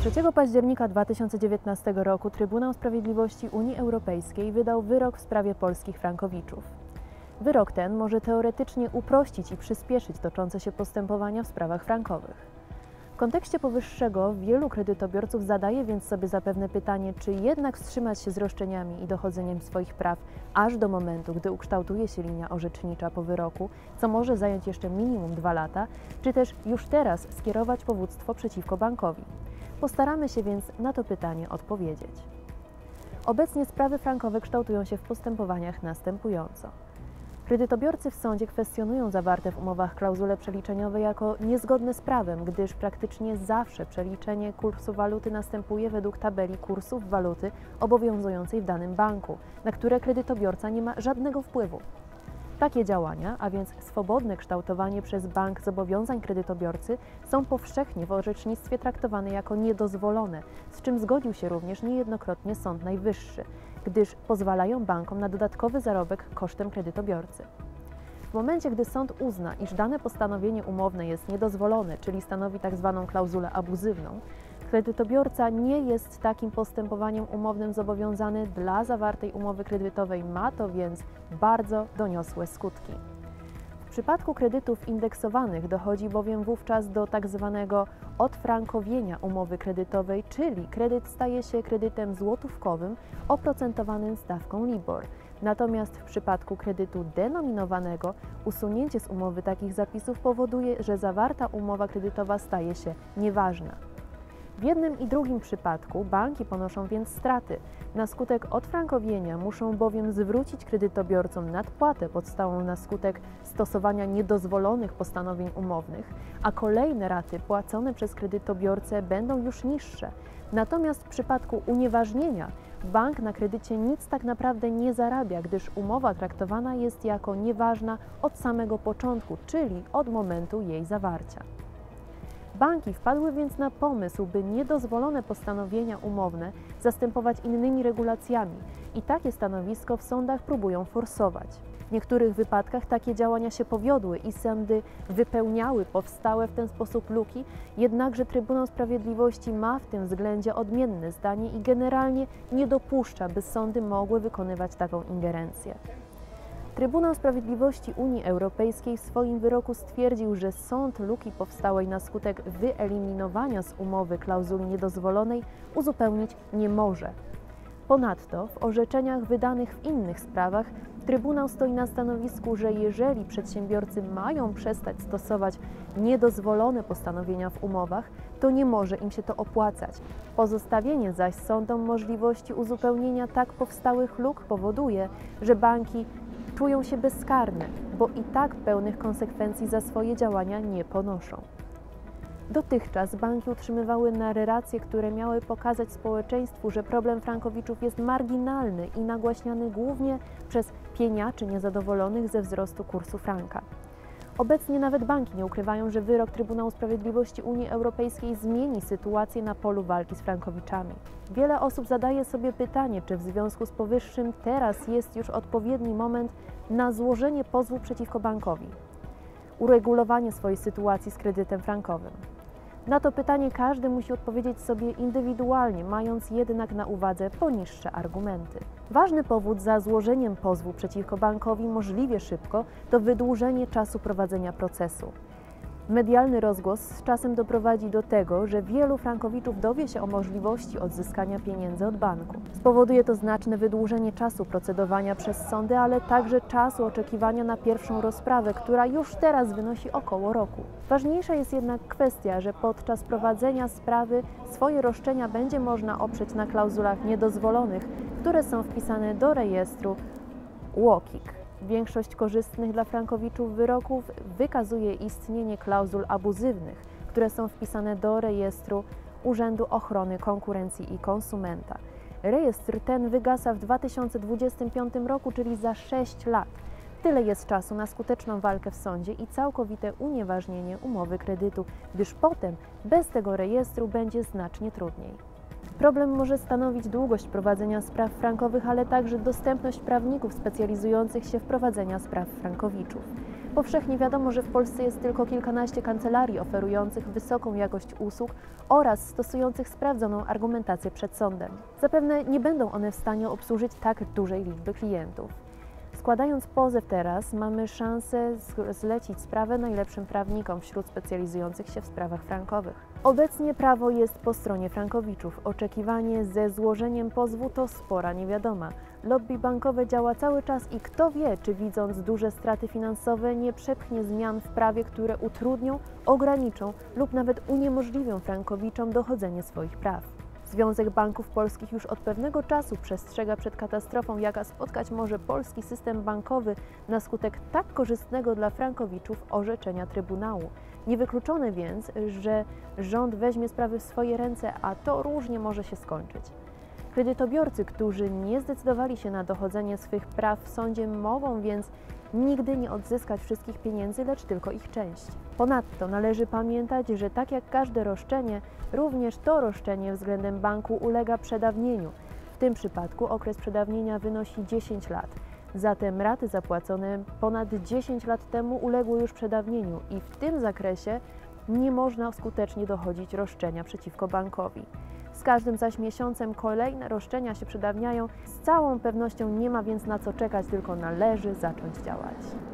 3 października 2019 roku Trybunał Sprawiedliwości Unii Europejskiej wydał wyrok w sprawie polskich frankowiczów. Wyrok ten może teoretycznie uprościć i przyspieszyć toczące się postępowania w sprawach frankowych. W kontekście powyższego wielu kredytobiorców zadaje więc sobie zapewne pytanie, czy jednak wstrzymać się z roszczeniami i dochodzeniem swoich praw aż do momentu, gdy ukształtuje się linia orzecznicza po wyroku, co może zająć jeszcze minimum 2 lata, czy też już teraz skierować powództwo przeciwko bankowi. Postaramy się więc na to pytanie odpowiedzieć. Obecnie sprawy frankowe kształtują się w postępowaniach następująco. Kredytobiorcy w sądzie kwestionują zawarte w umowach klauzule przeliczeniowe jako niezgodne z prawem, gdyż praktycznie zawsze przeliczenie kursu waluty następuje według tabeli kursów waluty obowiązującej w danym banku, na które kredytobiorca nie ma żadnego wpływu. Takie działania, a więc swobodne kształtowanie przez bank zobowiązań kredytobiorcy, są powszechnie w orzecznictwie traktowane jako niedozwolone, z czym zgodził się również niejednokrotnie Sąd Najwyższy, gdyż pozwalają bankom na dodatkowy zarobek kosztem kredytobiorcy. W momencie, gdy sąd uzna, iż dane postanowienie umowne jest niedozwolone, czyli stanowi tzw. klauzulę abuzywną, kredytobiorca nie jest takim postępowaniem umownym zobowiązany dla zawartej umowy kredytowej, ma to więc bardzo doniosłe skutki. W przypadku kredytów indeksowanych dochodzi bowiem wówczas do tzw. odfrankowienia umowy kredytowej, czyli kredyt staje się kredytem złotówkowym oprocentowanym stawką LIBOR. Natomiast w przypadku kredytu denominowanego usunięcie z umowy takich zapisów powoduje, że zawarta umowa kredytowa staje się nieważna. W jednym i drugim przypadku banki ponoszą więc straty. Na skutek odfrankowienia muszą bowiem zwrócić kredytobiorcom nadpłatę podstałą na skutek stosowania niedozwolonych postanowień umownych, a kolejne raty płacone przez kredytobiorcę będą już niższe. Natomiast w przypadku unieważnienia bank na kredycie nic tak naprawdę nie zarabia, gdyż umowa traktowana jest jako nieważna od samego początku, czyli od momentu jej zawarcia. Banki wpadły więc na pomysł, by niedozwolone postanowienia umowne zastępować innymi regulacjami i takie stanowisko w sądach próbują forsować. W niektórych wypadkach takie działania się powiodły i sądy wypełniały powstałe w ten sposób luki, jednakże Trybunał Sprawiedliwości ma w tym względzie odmienne zdanie i generalnie nie dopuszcza, by sądy mogły wykonywać taką ingerencję. Trybunał Sprawiedliwości Unii Europejskiej w swoim wyroku stwierdził, że sąd luki powstałej na skutek wyeliminowania z umowy klauzuli niedozwolonej uzupełnić nie może. Ponadto w orzeczeniach wydanych w innych sprawach Trybunał stoi na stanowisku, że jeżeli przedsiębiorcy mają przestać stosować niedozwolone postanowienia w umowach, to nie może im się to opłacać. Pozostawienie zaś sądom możliwości uzupełnienia tak powstałych luk powoduje, że banki czują się bezkarne, bo i tak pełnych konsekwencji za swoje działania nie ponoszą. Dotychczas banki utrzymywały narracje, które miały pokazać społeczeństwu, że problem frankowiczów jest marginalny i nagłaśniany głównie przez pieniaczy niezadowolonych ze wzrostu kursu franka. Obecnie nawet banki nie ukrywają, że wyrok Trybunału Sprawiedliwości Unii Europejskiej zmieni sytuację na polu walki z frankowiczami. Wiele osób zadaje sobie pytanie, czy w związku z powyższym teraz jest już odpowiedni moment na złożenie pozwu przeciwko bankowi, uregulowanie swojej sytuacji z kredytem frankowym. Na to pytanie każdy musi odpowiedzieć sobie indywidualnie, mając jednak na uwadze poniższe argumenty. Ważny powód za złożeniem pozwu przeciwko bankowi możliwie szybko to wydłużenie czasu prowadzenia procesu. Medialny rozgłos z czasem doprowadzi do tego, że wielu frankowiczów dowie się o możliwości odzyskania pieniędzy od banku. Spowoduje to znaczne wydłużenie czasu procedowania przez sądy, ale także czasu oczekiwania na pierwszą rozprawę, która już teraz wynosi około roku. Ważniejsza jest jednak kwestia, że podczas prowadzenia sprawy swoje roszczenia będzie można oprzeć na klauzulach niedozwolonych, które są wpisane do rejestru UOKiK. Większość korzystnych dla frankowiczów wyroków wykazuje istnienie klauzul abuzywnych, które są wpisane do rejestru Urzędu Ochrony Konkurencji i Konsumenta. Rejestr ten wygasa w 2025 roku, czyli za 6 lat. Tyle jest czasu na skuteczną walkę w sądzie i całkowite unieważnienie umowy kredytu, gdyż potem bez tego rejestru będzie znacznie trudniej. Problem może stanowić długość prowadzenia spraw frankowych, ale także dostępność prawników specjalizujących się w prowadzeniu spraw frankowiczów. Powszechnie wiadomo, że w Polsce jest tylko kilkanaście kancelarii oferujących wysoką jakość usług oraz stosujących sprawdzoną argumentację przed sądem. Zapewne nie będą one w stanie obsłużyć tak dużej liczby klientów. Składając pozew teraz, mamy szansę zlecić sprawę najlepszym prawnikom wśród specjalizujących się w sprawach frankowych. Obecnie prawo jest po stronie frankowiczów. Oczekiwanie ze złożeniem pozwu to spora niewiadoma. Lobby bankowe działa cały czas i kto wie, czy widząc duże straty finansowe nie przepchnie zmian w prawie, które utrudnią, ograniczą lub nawet uniemożliwią frankowiczom dochodzenie swoich praw. Związek Banków Polskich już od pewnego czasu przestrzega przed katastrofą, jaka spotkać może polski system bankowy na skutek tak korzystnego dla frankowiczów orzeczenia Trybunału. Niewykluczone więc, że rząd weźmie sprawy w swoje ręce, a to różnie może się skończyć. Kredytobiorcy, którzy nie zdecydowali się na dochodzenie swych praw w sądzie, mogą więc nigdy nie odzyskać wszystkich pieniędzy, lecz tylko ich część. Ponadto należy pamiętać, że tak jak każde roszczenie, również to roszczenie względem banku ulega przedawnieniu. W tym przypadku okres przedawnienia wynosi 10 lat. Zatem raty zapłacone ponad 10 lat temu uległy już przedawnieniu i w tym zakresie nie można skutecznie dochodzić roszczenia przeciwko bankowi. Z każdym zaś miesiącem kolejne roszczenia się przedawniają. Z całą pewnością nie ma więc na co czekać, tylko należy zacząć działać.